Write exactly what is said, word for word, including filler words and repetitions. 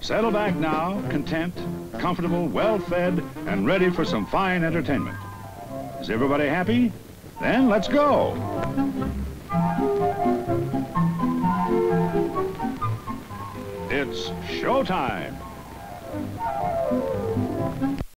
Settle back now, content, comfortable, well-fed, and ready for some fine entertainment. Is everybody happy? Then let's go. It's showtime.